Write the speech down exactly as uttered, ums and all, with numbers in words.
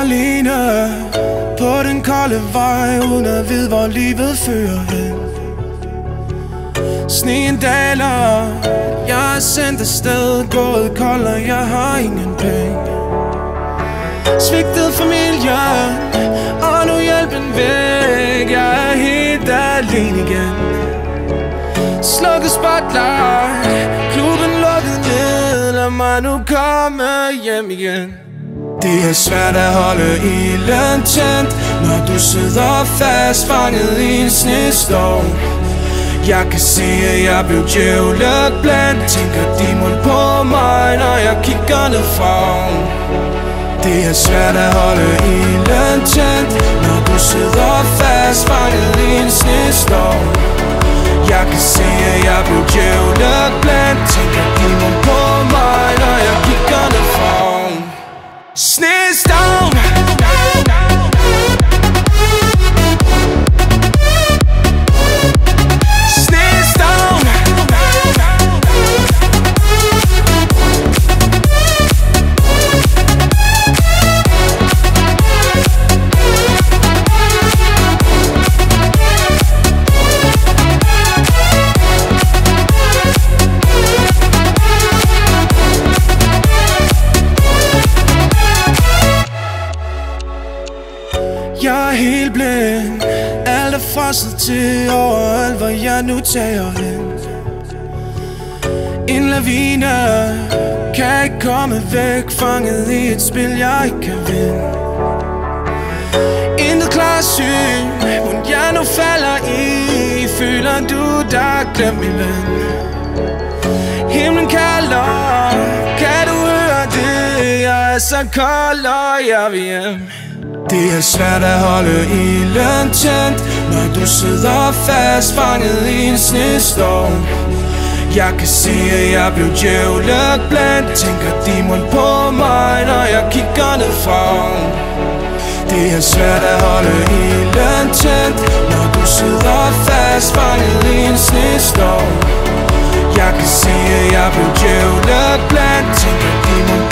alene på den kolde vej, uden at vide, hvor livet fører hen. Sneen daler, jeg er sendt afsted, gået kold, og jeg har ingen penge. Svigtet familie, og nu hjælpen væk, jeg er helt alene igen. Slukket spotlight, klubben lukket ned, lad mig nu komme hjem igen. Det er svært at holde ilden tændt, når du sidder fast fanget i en snestorm. Jeg kan se, at jeg blev djævlet blandt, tænker demon på mig, når jeg kigger ned fra. Det er svært at holde ilden tændt, når du sidder fast fanget i en snestorm. Jeg kan se, at jeg blev djævlet blandt, tænker demon på mig, når jeg kigger ned fra. Snestorm. Jeg er helt blind, alt er frosset til overalt, hvor jeg nu tager hen. En lavine kan ikke komme væk, fanget i et spil, jeg ikke kan vinde. Intet klarsyn, men jeg nu falder i, føler du, der er glemt min ven. Himlen kalder, kan du høre det? Jeg er så kold, og jeg vil hjem. Det er svært at holde ilden tændt, når du sidder fast fanget i en snestorm. Jeg kan se, at jeg blev djævlet blandt, tænker demon på mig, når jeg kigger ned fra. Det er svært at holde ilden tændt, når du sidder fast fanget i en snestorm. Jeg kan se, at jeg blev djævlet blandt, tænker demon